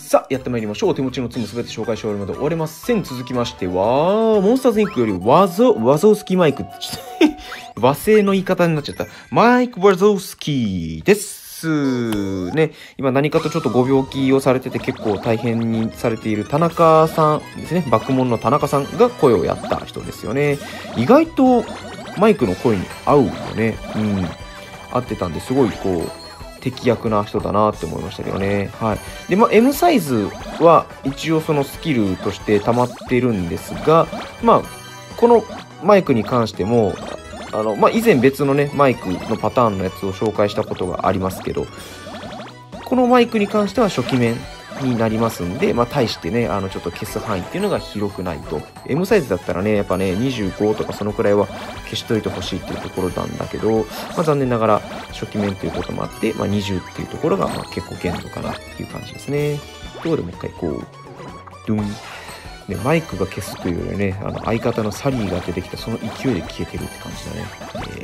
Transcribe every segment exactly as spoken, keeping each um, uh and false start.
さあ、やってまいりましょう。手持ちのツムすべて紹介しておるので終わりません。続きましては、モンスターズインクよりワゾ、ワゾウスキーマイク。和製の言い方になっちゃった。マイク・ワゾウスキーです。ね。今何かとちょっとご病気をされてて結構大変にされている田中さんですね。バックモンの田中さんが声をやった人ですよね。意外とマイクの声に合うよね。うん。合ってたんですごいこう、適役な人だなって思いましたけどね。はい。で、まあ、M サイズは一応そのスキルとして溜まってるんですが、まあ、このマイクに関しても、あの、まあ、以前別のね、マイクのパターンのやつを紹介したことがありますけど、このマイクに関しては初期面になりますんで、まあ、対してね、あの、ちょっと消す範囲っていうのが広くないと。M サイズだったらね、やっぱね、にじゅうごとかそのくらいは消しといてほしいっていうところなんだけど、まあ、残念ながら初期面っていうこともあって、まあ、にじゅうっていうところが、まあ、結構限度かなっていう感じですね。ということで、もう一回こう、ドゥン。で、マイクが消すというよりね、あの、相方のサリーが出てきたその勢いで消えてるって感じだね。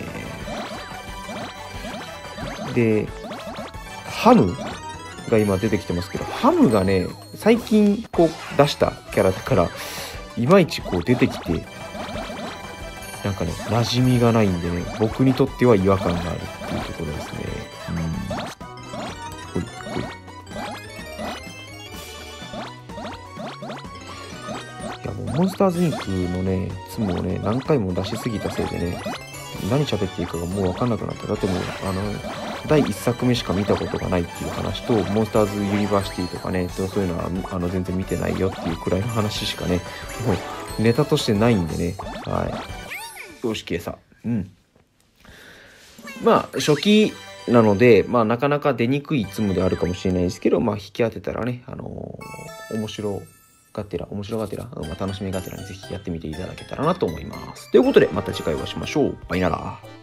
えー、で、ハムが今出てきてますけど、ハムがね、最近こう出したキャラだから、いまいちこう出てきて、なんかね、馴染みがないんでね、僕にとっては違和感があるっていうところですね。うん。ほいほい。いやもうモンスターズインクのね、ツムをね、何回も出しすぎたせいでね、何喋っていいかがもう分かんなくなった。だってもう、あの、だいいっさくめしか見たことがないっていう話と、モンスターズユニバーシティとかね、そういうのはあの全然見てないよっていうくらいの話しかね、もうネタとしてないんでね。はい。よし、消えさ。うん。まあ、初期なので、まあ、なかなか出にくいツムであるかもしれないですけど、まあ、引き当てたらね、あのー、面白がてら、面白がてら、まあ、楽しみがてらにぜひやってみていただけたらなと思います。ということで、また次回お会いしましょう。バイナラー。